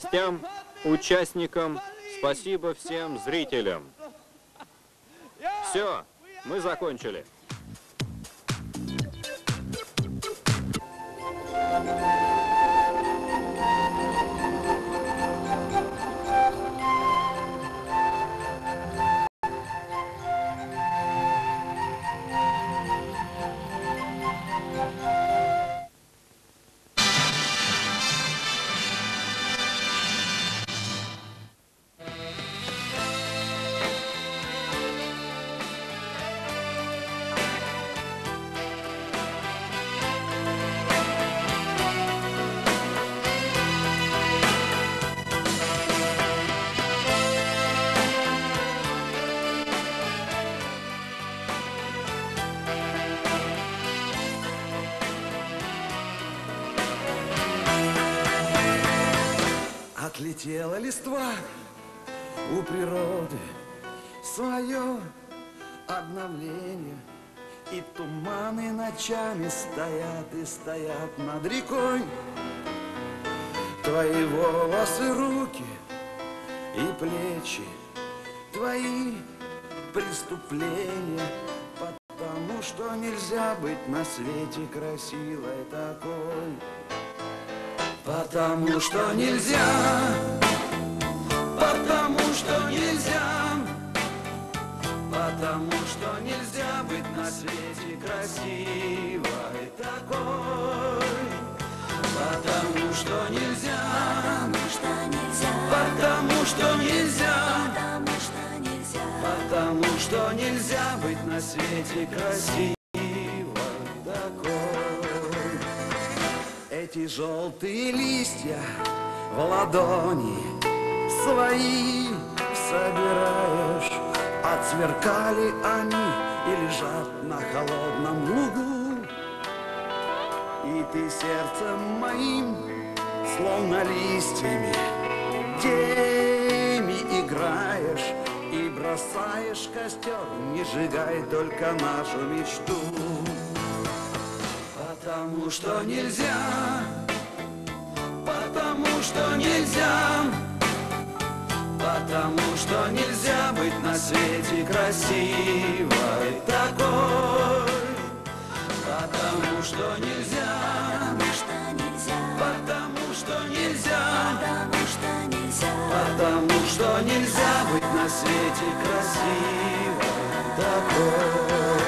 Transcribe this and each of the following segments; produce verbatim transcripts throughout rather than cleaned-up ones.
всем участникам, спасибо всем зрителям. Все, мы закончили. Отлетела листва у природы, свое обновление, и туманы ночами стоят и стоят над рекой. Твои волосы, руки и плечи, твои преступления, потому что нельзя быть на свете красивой такой. Потому что нельзя, потому что нельзя, потому что нельзя быть на свете красивой такой. Потому что нельзя, потому что нельзя, потому что нельзя быть на свете красивой такой. Эти желтые листья в ладони свои собираешь, отсверкали они и лежат на холодном лугу. И ты сердцем моим, словно листьями, теми играешь и бросаешь костер, не сжигай только нашу мечту. Потому что нельзя, потому что нельзя, потому что нельзя быть на свете красивой такой. Потому что нельзя, потому что нельзя, потому что нельзя быть на свете красивой такой.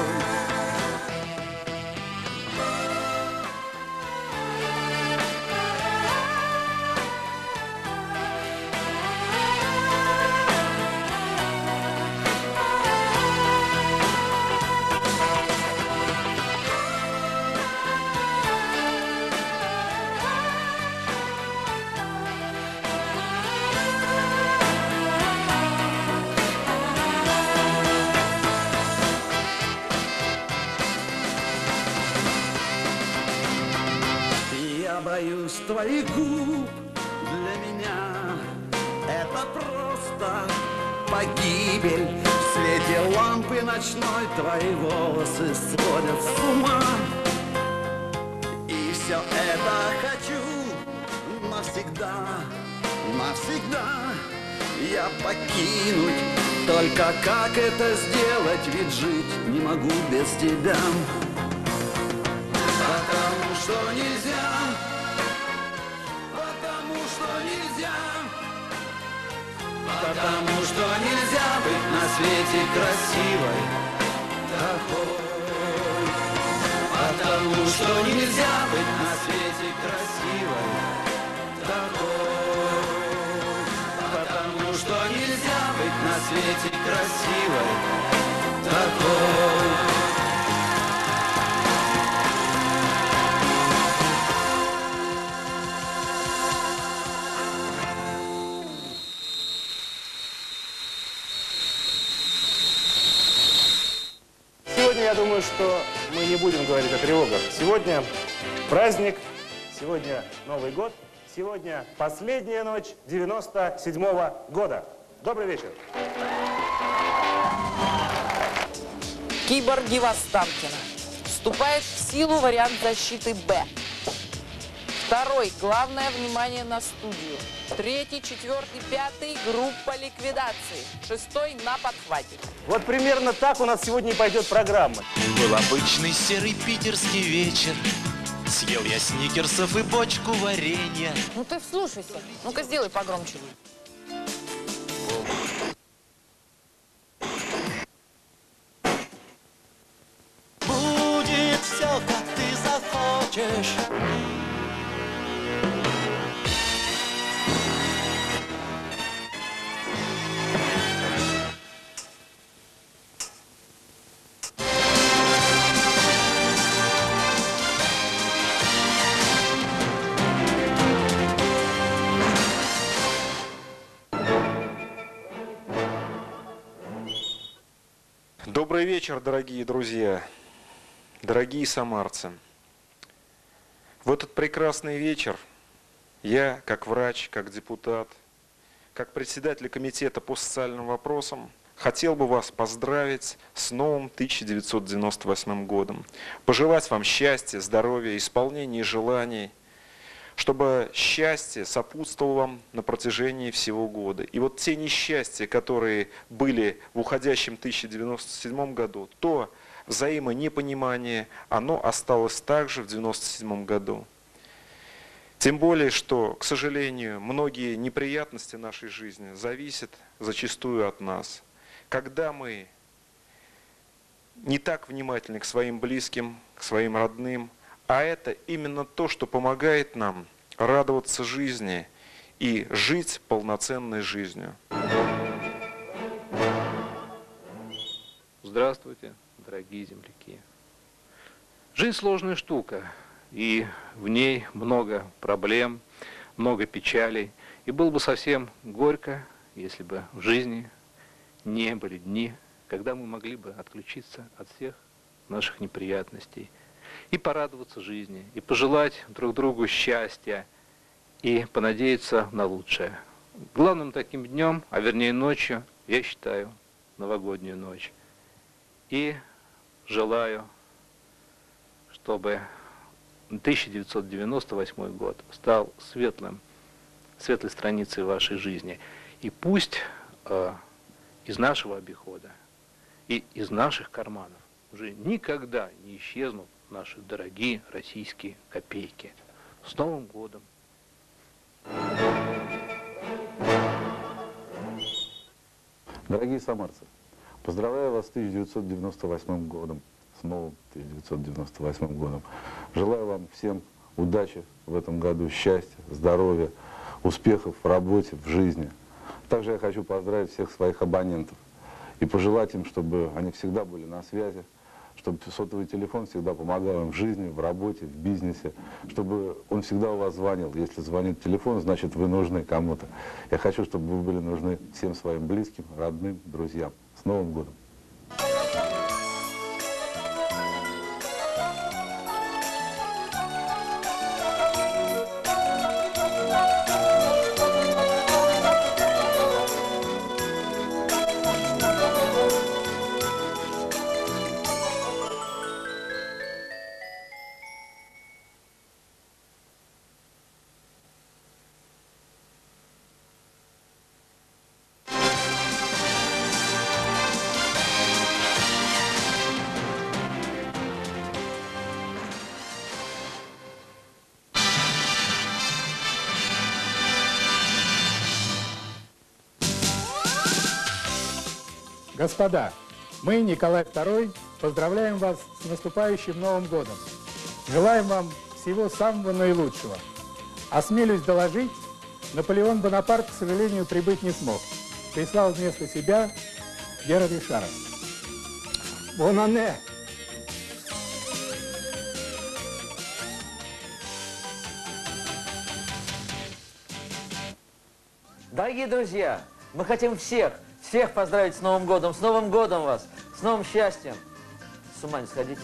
Боюсь твоих губ, для меня это просто погибель. В свете лампы ночной твои волосы сводят с ума. И все это хочу навсегда, навсегда я покинуть. Только как это сделать, ведь жить не могу без тебя. Потому что нельзя, потому что нельзя быть на свете красивой такой. Потому что нельзя быть на свете красивой такой. Потому что нельзя быть на свете красивой такой. Сегодня, я думаю, что мы не будем говорить о тревогах. Сегодня праздник, сегодня Новый год, сегодня последняя ночь девяносто седьмого года. Добрый вечер. Киборги в Останкино. Вступает в силу вариант защиты Б. Второй. Главное внимание на студию. Третий, четвертый, пятый. Группа ликвидации. Шестой на подхвате. Вот примерно так у нас сегодня и пойдет программа. Был обычный серый питерский вечер. Съел я сникерсов и бочку варенья. Ну ты вслушайся. Ну-ка сделай погромче. Будет все, как ты захочешь. Добрый вечер, дорогие друзья, дорогие самарцы. В этот прекрасный вечер я, как врач, как депутат, как председатель комитета по социальным вопросам, хотел бы вас поздравить с новым тысяча девятьсот девяносто восьмым годом. Пожелать вам счастья, здоровья, исполнения желаний, чтобы счастье сопутствовало вам на протяжении всего года. И вот те несчастья, которые были в уходящем тысяча девятьсот девяносто седьмом году, то взаимонепонимание, оно осталось также в девяносто седьмом году. Тем более, что, к сожалению, многие неприятности нашей жизни зависят зачастую от нас. Когда мы не так внимательны к своим близким, к своим родным, а это именно то, что помогает нам радоваться жизни и жить полноценной жизнью. Здравствуйте, дорогие земляки. Жизнь сложная штука, и в ней много проблем, много печалей. И было бы совсем горько, если бы в жизни не были дни, когда мы могли бы отключиться от всех наших неприятностей и порадоваться жизни, и пожелать друг другу счастья, и понадеяться на лучшее. Главным таким днем, а вернее ночью, я считаю новогоднюю ночь. И желаю, чтобы тысяча девятьсот девяносто восьмой год стал светлым, светлой страницей вашей жизни. И пусть э, из нашего обихода и из наших карманов уже никогда не исчезнут наши дорогие российские копейки. С Новым годом! Дорогие самарцы, поздравляю вас с тысяча девятьсот девяносто восьмым годом, с новым тысяча девятьсот девяносто восьмым годом. Желаю вам всем удачи в этом году, счастья, здоровья, успехов в работе, в жизни. Также я хочу поздравить всех своих абонентов и пожелать им, чтобы они всегда были на связи, чтобы сотовый телефон всегда помогал им в жизни, в работе, в бизнесе, чтобы он всегда у вас звонил. Если звонит телефон, значит вы нужны кому-то. Я хочу, чтобы вы были нужны всем своим близким, родным, друзьям. С Новым годом! Господа, мы, Николай второй, поздравляем вас с наступающим Новым годом. Желаем вам всего самого наилучшего. Осмелюсь доложить, Наполеон Бонапарт, к сожалению, прибыть не смог. Прислал вместо себя Гера Ришара. Бонане! Дорогие друзья, мы хотим всех, всех поздравить с Новым годом, с Новым годом вас, с новым счастьем. С ума не сходите.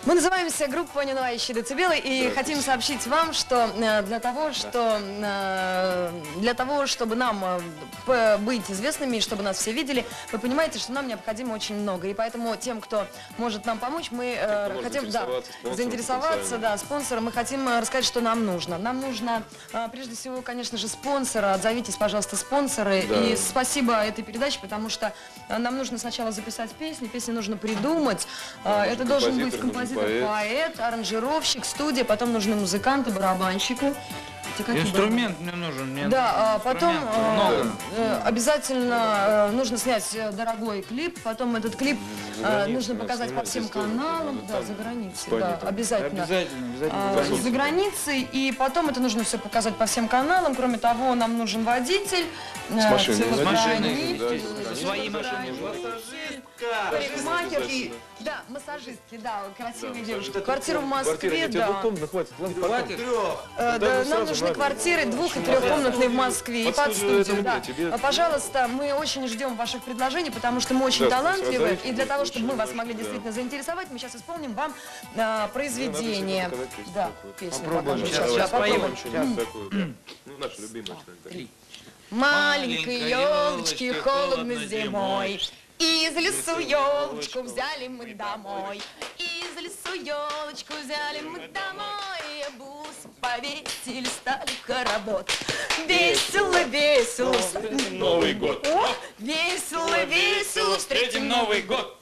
Мы называемся группа «Неунывающие децибелы» и хотим сообщить вам, что э, для того, что э, для того, чтобы нам э, быть известными и чтобы нас все видели, вы понимаете, что нам необходимо очень много. И поэтому тем, кто может нам помочь, мы э, хотим да, заинтересоваться, да, спонсором. Мы хотим э, рассказать, что нам нужно. Нам нужно, э, прежде всего, конечно же, спонсора. Отзовитесь, пожалуйста, спонсоры. Да. И спасибо этой передаче, потому что э, нам нужно сначала записать песни, песни нужно придумать. Э, это должен быть композитор. Поэт. поэт, аранжировщик, студия, потом нужны музыканты, барабанщику. Инструмент мне нужен. Мне да, нужен потом э, э, обязательно э, нужно снять дорогой клип, потом этот клип э, нужно показать по всем каналам, да, за границей, да, обязательно. Обязательно, обязательно. Э, за границей, и потом это нужно все показать по всем каналам. Кроме того, нам нужен водитель, э, с машиной, с машиной, да, свои машины, парикмахерки, да, массажистки, да, красивые девушки. Квартиру в Москве, да. Хватит, Нам нужны квартиры двух- и трехкомнатные в Москве и под студию, да. Пожалуйста, мы очень ждем ваших предложений, потому что мы очень талантливы, и для того, чтобы мы вас могли действительно заинтересовать, мы сейчас исполним вам а, произведение. Да, песню покажем. Сейчас, сейчас попробуем. Ну, наша любимая, что ли. Маленькой елочки холодно зимой, из лесу елочку взяли мы домой, из лесу елочку взяли мы домой, бусы повесили, стали в хоровод. Весело, весело встретим Новый год. О, весело, весело встретим Новый год.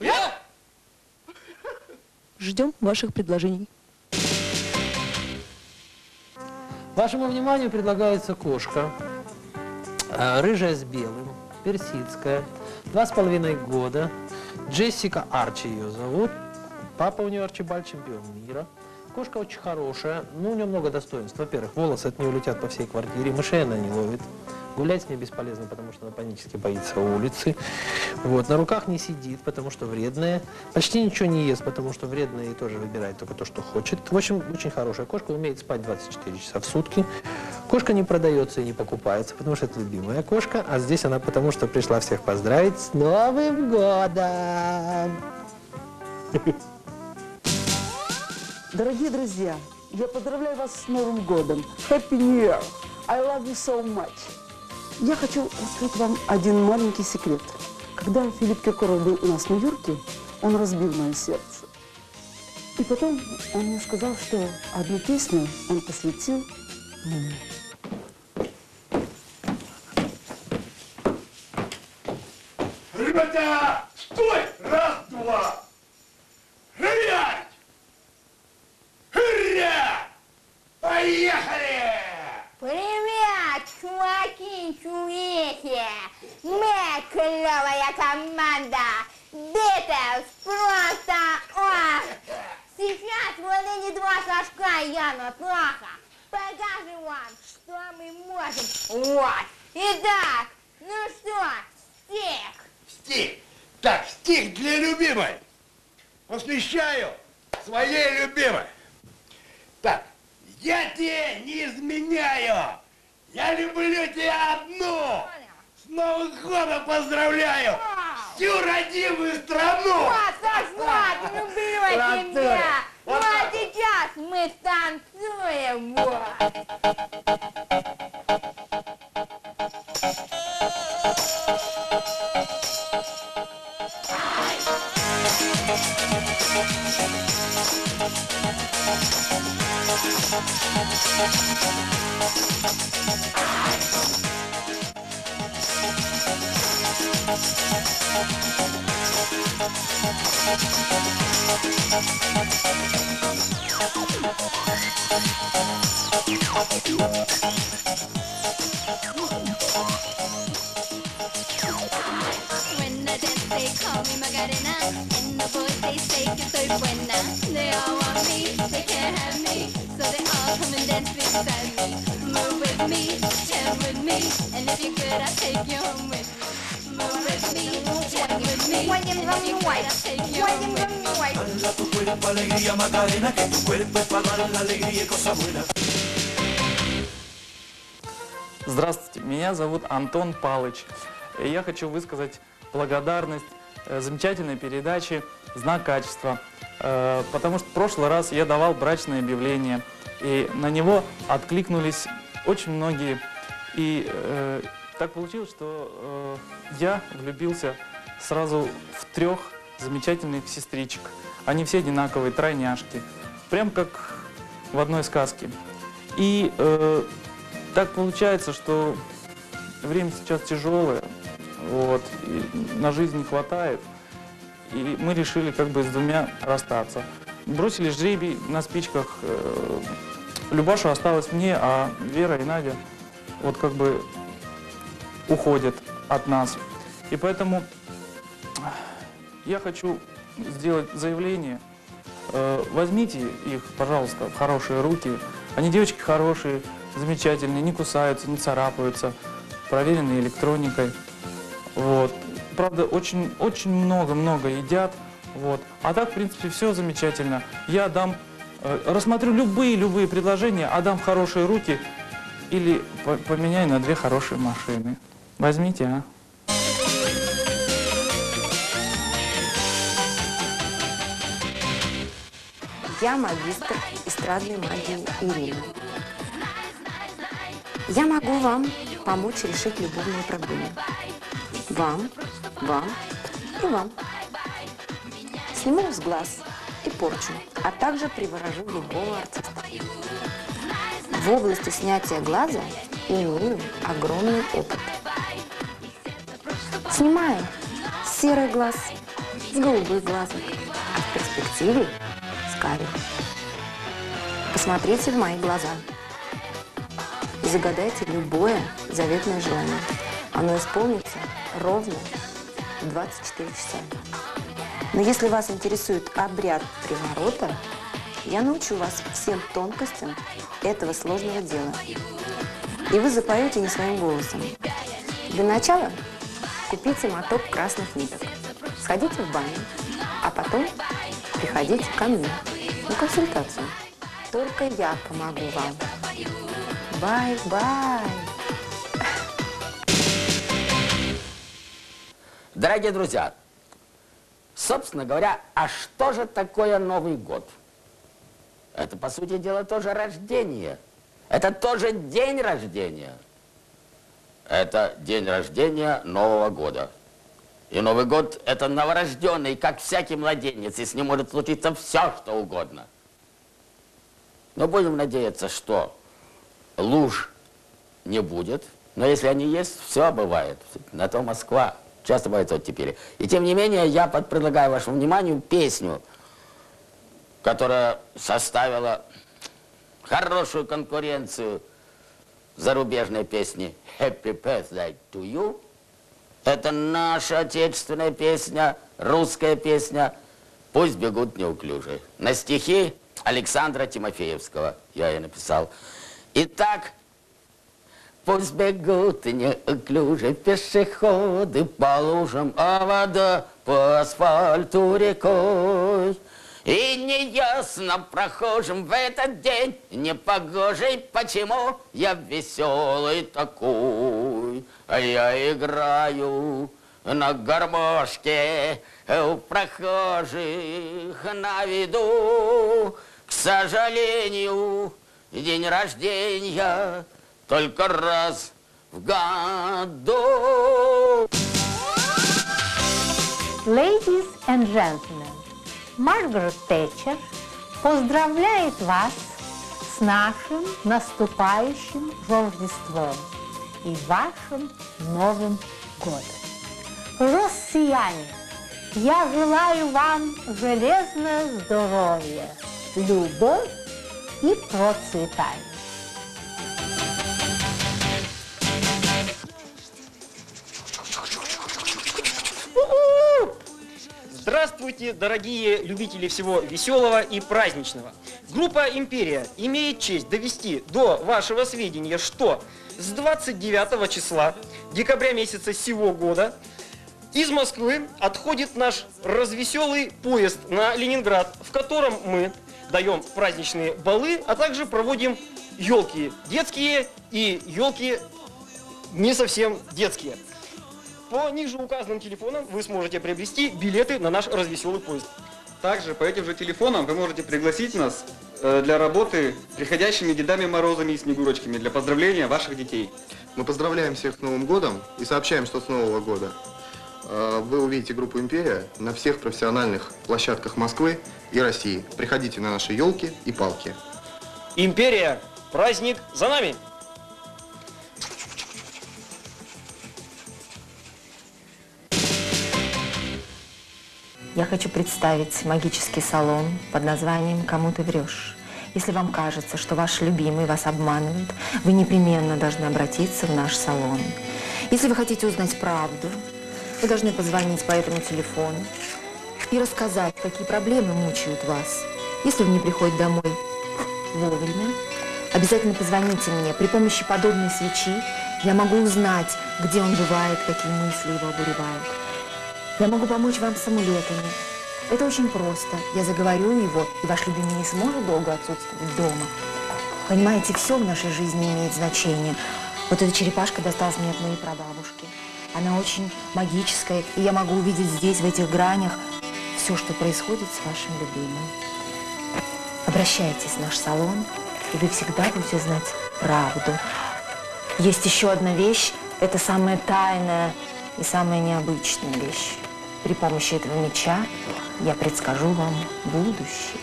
Ждем ваших предложений. Вашему вниманию предлагается кошка, рыжая с белым, персидская, два с половиной года. Джессика Арчи ее зовут. Папа у нее Арчибальд, чемпион мира. Кошка очень хорошая, но у нее много достоинств. Во-первых, волосы от нее летят по всей квартире, мышей она не ловит. Гулять с ней бесполезно, потому что она панически боится улицы. Вот. На руках не сидит, потому что вредная. Почти ничего не ест, потому что вредная и тоже выбирает только то, что хочет. В общем, очень хорошая кошка, умеет спать двадцать четыре часа в сутки. Кошка не продается и не покупается, потому что это любимая кошка. А здесь она потому что пришла всех поздравить с Новым годом! Дорогие друзья, я поздравляю вас с Новым годом. Happy New Year! I love you so much! Я хочу раскрыть вам один маленький секрет. Когда Филипп Киркоров был у нас в Нью-Йорке, он разбил мое сердце. И потом он мне сказал, что одну песню он посвятил мне. Ребята, стой! Раз, два! Гулять! Хуря! Поехали! Привет, чуваки, чувихи! Мы клевая команда! Битлз просто ох! Сейчас вот эти два сашка Яна Плаха покажем вам, что мы можем. Вот! Итак, ну что, стих? Стих! Так, стих для любимой! Посвящаю своей любимой! Так, я тебе не изменяю! Я люблю тебя одну! С Новым годом поздравляю! Всю родимую страну! Вот, Саш, вот, люблю тебя! Ну а сейчас мы станцуем! When I dance, they call me Macarena, and the boys they say que soy buena. They all want me, they can't have me, so they all come and dance beside me. Move with me, jam with me, and if you're good, I'll take you home with me. Move with me, jam with me, and if you're good, I'll take you home with me. Baila tu cuerpo, alegría, Macarena, que tu cuerpo es para dar la alegría y cosas buenas. Здравствуйте, меня зовут Антон Палыч. И я хочу высказать благодарность замечательной передаче знак качества. Э, потому что в прошлый раз я давал брачное объявление, и на него откликнулись очень многие. И э, так получилось, что э, я влюбился сразу в трех замечательных сестричек. Они все одинаковые, тройняшки. Прям как в одной сказке. И э, так получается, что время сейчас тяжелое, вот, и на жизнь не хватает. И мы решили как бы с двумя расстаться. Бросили жребий на спичках. Э, Любаша осталась мне, а Вера и Надя вот как бы уходят от нас. И поэтому я хочу сделать заявление. Э, возьмите их, пожалуйста, в хорошие руки. Они девочки хорошие, замечательные, не кусаются, не царапаются, проверенные электроникой. Вот. Правда, очень, очень много-много едят. Вот. А так, в принципе, все замечательно. Я дам, э, рассмотрю любые-любые предложения, отдам в хорошие руки или по поменяю на две хорошие машины. Возьмите, а? Я магистр эстрадной магии Ирина. Я могу вам помочь решить любовные проблемы. Вам, вам и вам. Сниму с глаз и порчу, а также приворожу любого артиста. В области снятия глаза имею огромный опыт. Снимаю серый глаз с голубых глазок, а в перспективе с карих. Посмотрите в мои глаза и загадайте любое заветное желание. Оно исполнится ровно в двадцать четыре часа. Но если вас интересует обряд приворота, я научу вас всем тонкостям этого сложного дела. И вы запоете не своим голосом. Для начала купите моток красных ниток, сходите в баню, а потом приходите ко мне на консультацию. Только я помогу вам. Бай-бай! Дорогие друзья, собственно говоря, а что же такое Новый год? Это, по сути дела, тоже рождение. Это тоже день рождения. Это день рождения Нового года. И Новый год – это новорожденный, как всякий младенец, и с ним может случиться все, что угодно. Но будем надеяться, что луж не будет. Но если они есть, все бывает. На то Москва. Часто бывает оттепели. И тем не менее, я предлагаю вашему вниманию песню, которая составила хорошую конкуренцию зарубежной песни «Happy Birthday to You». Это наша отечественная песня, русская песня «Пусть бегут неуклюже». На стихи Александра Тимофеевского я ее написал. Итак, пусть бегут неуклюже пешеходы по лужам, а вода по асфальту рекой. И неясно прохожим в этот день непогожий, почему я веселый такой. А я играю на гармошке у прохожих на виду. К сожалению, день рождения только раз в году. Ladies and gentlemen, Маргарет Тэтчер поздравляет вас с нашим наступающим Рождеством и вашим Новым годом. Россияне, я желаю вам железное здоровье, любовь и процветание. Здравствуйте, дорогие любители всего веселого и праздничного. Группа «Империя» имеет честь довести до вашего сведения, что с двадцать девятого числа декабря месяца сего года из Москвы отходит наш развеселый поезд на Ленинград, в котором мы даем праздничные балы, а также проводим елки детские и елки не совсем детские. По ниже указанным телефонам вы сможете приобрести билеты на наш развеселый поезд. Также по этим же телефонам вы можете пригласить нас э, для работы приходящими Дедами Морозами и Снегурочками для поздравления ваших детей. Мы поздравляем всех с Новым годом и сообщаем, что с Нового года э, вы увидите группу «Империя» на всех профессиональных площадках Москвы и России. Приходите на наши елки и палки. Империя! Праздник за нами! Я хочу представить магический салон под названием «Кому ты врешь». Если вам кажется, что ваш любимый вас обманывает, вы непременно должны обратиться в наш салон. Если вы хотите узнать правду, вы должны позвонить по этому телефону и рассказать, какие проблемы мучают вас. Если вы не приходите домой вовремя, обязательно позвоните мне. При помощи подобной свечи я могу узнать, где он бывает, какие мысли его обуревают. Я могу помочь вам с амулетами. Это очень просто. Я заговорю его, и ваш любимый не сможет долго отсутствовать дома. Понимаете, все в нашей жизни имеет значение. Вот эта черепашка досталась мне от моей прабабушки. Она очень магическая, и я могу увидеть здесь, в этих гранях, все, что происходит с вашим любимым. Обращайтесь в наш салон, и вы всегда будете знать правду. Есть еще одна вещь, это самая тайная и самая необычная вещь. При помощи этого меча я предскажу вам будущее.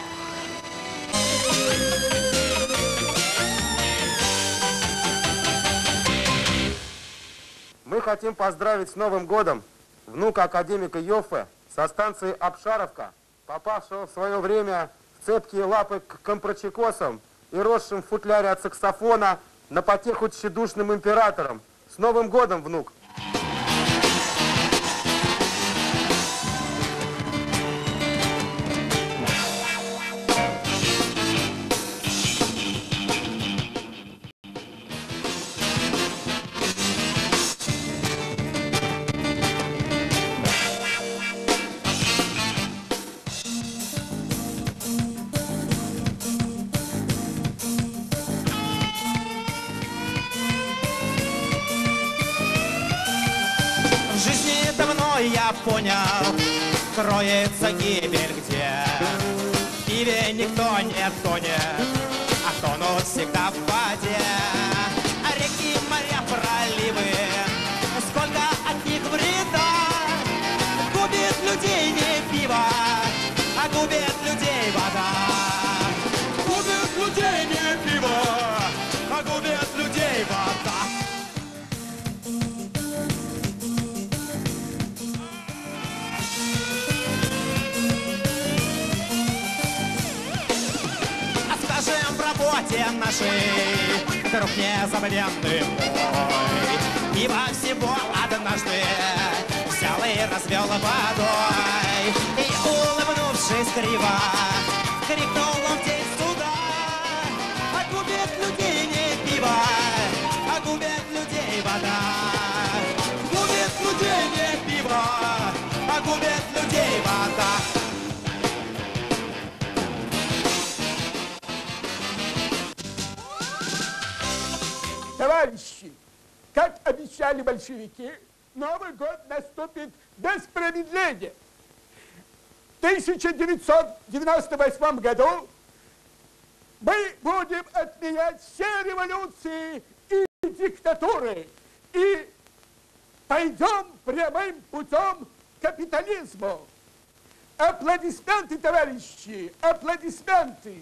Мы хотим поздравить с Новым годом внука академика Йоффе со станции Обшаровка, попавшего в свое время в цепкие лапы к компрочекосам и росшим в футляре от саксофона на потеху тщедушным императорам. С Новым годом, внук! Я понял, кроется гибель где. В пиве никто не тонет, а тонут всегда в воде. А реки, моря, проливы, сколько от них вреда. Губит людей не пиво, а губит людей вода. Губит людей не пиво, а губит людей вода. Работе нашей, друг незабвенный мой, ибо всего однажды взял и развел водой, и, улыбнувшись криво, крикнул он в день суда: а губит людей не пиво, а губит людей вода. Губит людей не пиво, а губит людей вода. Товарищи, как обещали большевики, Новый год наступит без промедления. В тысяча девятьсот девяносто восьмом году мы будем отменять все революции и диктатуры и пойдем прямым путем к капитализму. Аплодисменты, товарищи, аплодисменты.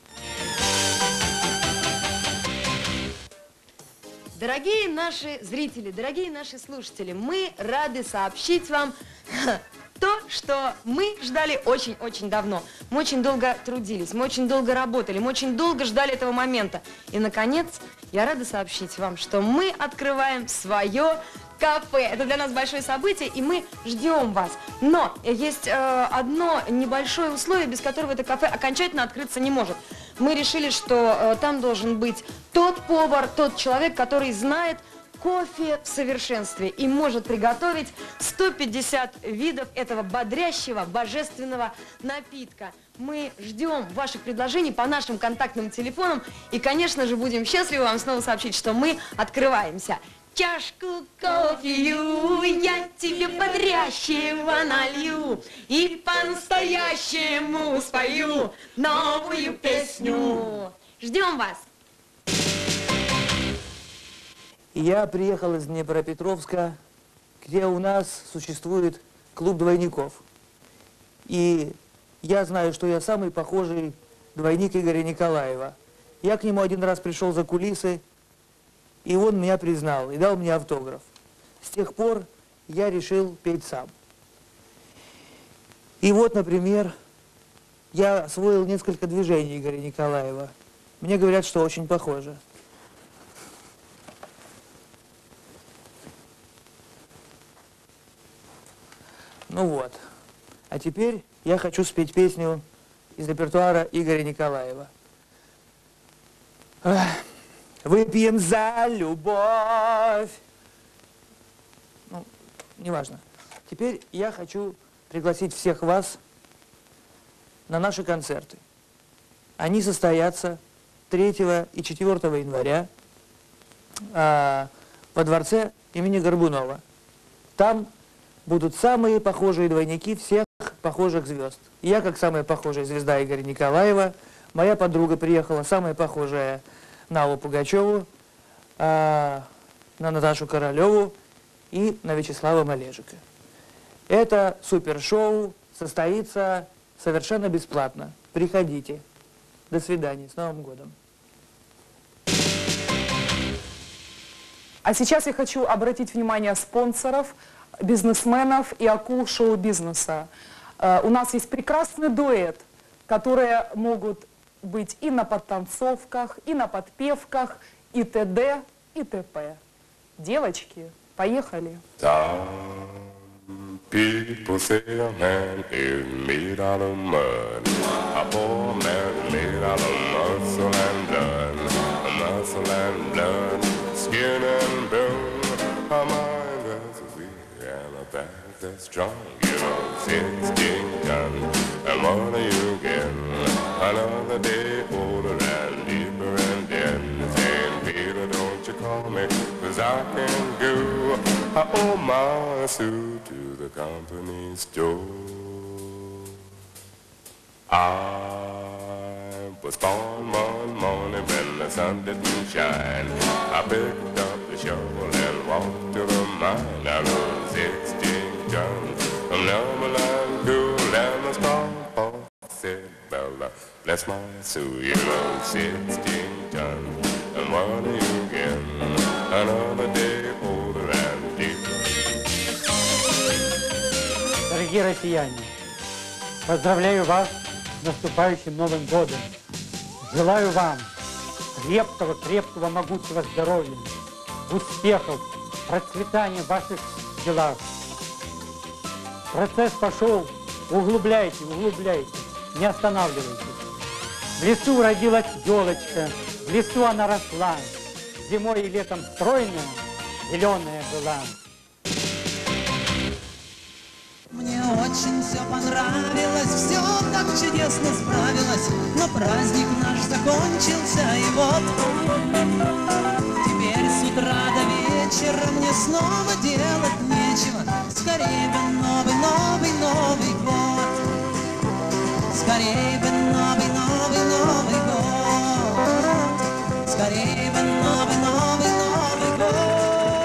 Дорогие наши зрители, дорогие наши слушатели, мы рады сообщить вам то, что мы ждали очень-очень давно. Мы очень долго трудились, мы очень долго работали, мы очень долго ждали этого момента. И, наконец, я рада сообщить вам, что мы открываем свое кафе. Это для нас большое событие, и мы ждем вас. Но есть э, одно небольшое условие, без которого это кафе окончательно открыться не может. Мы решили, что э, там должен быть тот повар, тот человек, который знает кофе в совершенстве и может приготовить сто пятьдесят видов этого бодрящего, божественного напитка. Мы ждем ваших предложений по нашим контактным телефонам и, конечно же, будем счастливы вам снова сообщить, что мы открываемся. чашку кофею я тебе бодрящего налью и по-настоящему спою новую песню. Ждем вас. Я приехал из Днепропетровска, где у нас существует клуб двойников. И я знаю, что я самый похожий двойник Игоря Николаева. Я к нему один раз пришел за кулисы, и он меня признал и дал мне автограф. С тех пор я решил петь сам. И вот, например, я освоил несколько движений Игоря Николаева. Мне говорят, что очень похоже. Ну вот. А теперь я хочу спеть песню из репертуара Игоря Николаева. Выпьем за любовь. Ну, неважно. Теперь я хочу пригласить всех вас на наши концерты. Они состоятся третьего и четвёртого января а, во дворце имени Горбунова. Там будут самые похожие двойники всех похожих звезд. Я, как самая похожая звезда Игоря Николаева, моя подруга приехала, самая похожая на Аллу Пугачеву, а, на Наташу Королеву и на Вячеслава Малежика. Это супершоу состоится совершенно бесплатно. Приходите. До свидания. С Новым годом. А сейчас я хочу обратить внимание спонсоров, бизнесменов и акул шоу-бизнеса. Uh, у нас есть прекрасный дуэт, которые могут быть и на подтанцовках, и на подпевках, и т.д. и т.п. Девочки, поехали. Some people say a man is made out of mud. A poor man is made out of muscle and blood. Muscle and blood, skin and bone. A mind that's weak and a back that's strong. You know, sixteen tons, and what are you getting? Another day older and deeper and dead. Saying, Peter, don't you call me, 'cause I can go. I owe my suit to the company store. I was born one morning when the sun didn't shine. I picked up the shovel and walked to the mine. I rode sixteen tons from Lumberland to Lemon said, Bella, bless my soul, you know, sixteen tons. And what are you getting? Another day older and deeper. Дорогие россияне, поздравляю вас с наступающим Новым годом. Желаю вам крепкого, крепкого, могучего здоровья, успехов, процветания в ваших делах. Процесс пошел, углубляйте, углубляйте, не останавливайтесь. В лесу родилась елочка, в лесу она росла, зимой и летом стройная, зеленая была. Мне очень все понравилось, все так чудесно справилось, но праздник наш закончился, и вот теперь с утра до вечера мне снова делать нечего. Скорее бы новый, новый, новый год, скорее бы новый, новый, новый год, скорее бы новый, новый, новый год.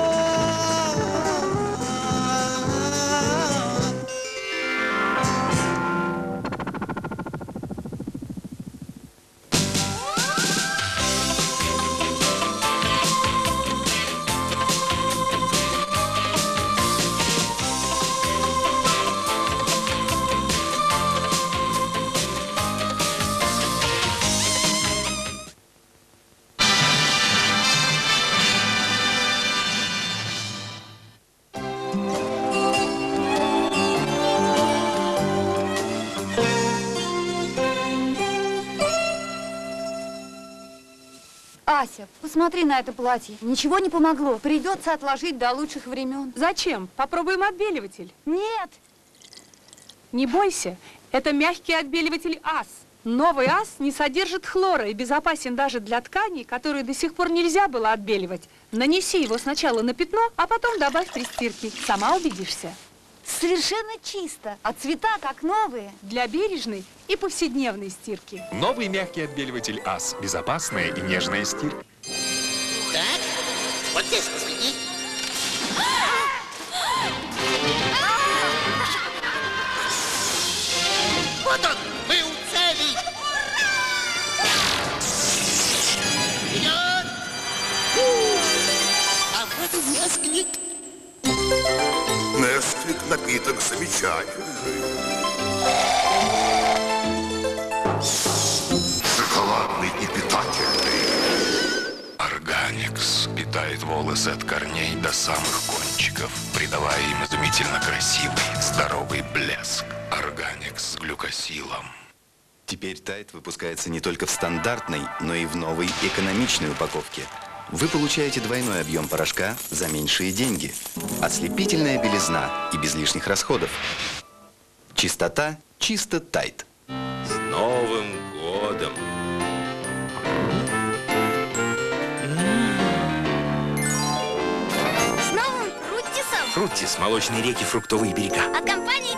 Ася, посмотри на это платье. Ничего не помогло. Придется отложить до лучших времен. Зачем? Попробуем отбеливатель. Нет. Не бойся. Это мягкий отбеливатель АС. Новый АС не содержит хлора и безопасен даже для тканей, которые до сих пор нельзя было отбеливать. Нанеси его сначала на пятно, а потом добавь при стирке. Сама убедишься. Совершенно чисто, а цвета как новые. Для бережной и повседневной стирки. Новый мягкий отбеливатель АС. Безопасная и нежная стирка. Так, вот здесь посмотри. Вот он, мы у цели. Вперед! А вот и Несквик. Несквик напиток замечательный. Шоколадный и питательный. Органикс питает волосы от корней до самых кончиков, придавая им изумительно красивый, здоровый блеск. Органикс с глюкосилом. Теперь Тайд выпускается не только в стандартной, но и в новой экономичной упаковке. Вы получаете двойной объем порошка за меньшие деньги. Ослепительная белизна и без лишних расходов. Чистота чисто Тайд. С Новым годом! С новым Фруттисом! Фруттис, молочные реки, фруктовые берега. От компании